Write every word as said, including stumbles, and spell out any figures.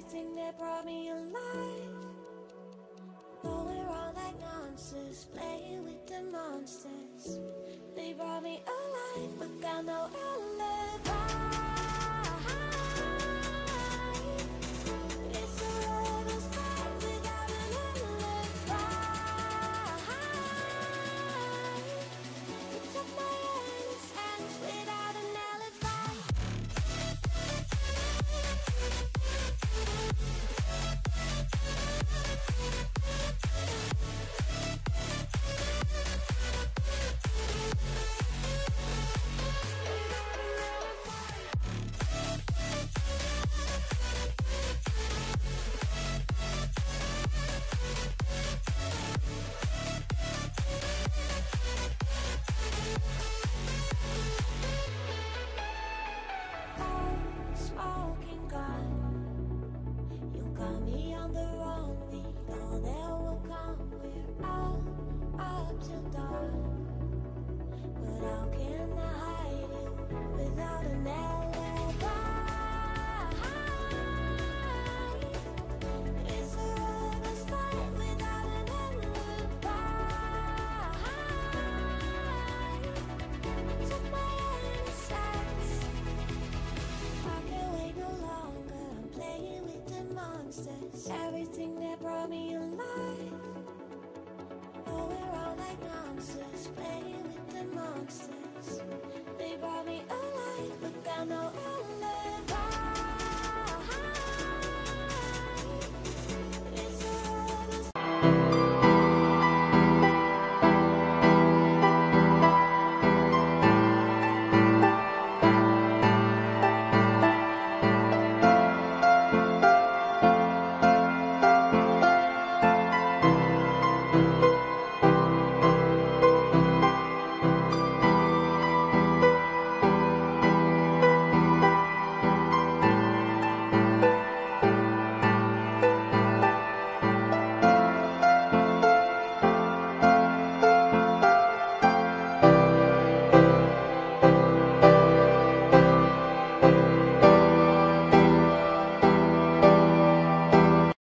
everything that brought me alive. Going around like monsters, playing with the monsters. They brought me alive, but got no alibi. It's a rebel's fight without an alibi. You took my innocence without an alibi. Smoking gun, you got me on the run. We know that will come. We're out up till dawn, but how can I hide you without an alibi? It's a rebel's fight without an alibi. Took my innocence. I can't wait no longer. I'm playing with the monsters. Everything that brought me alive. Going around like monsters, playing with the monsters. They brought me alive, but got no alibi.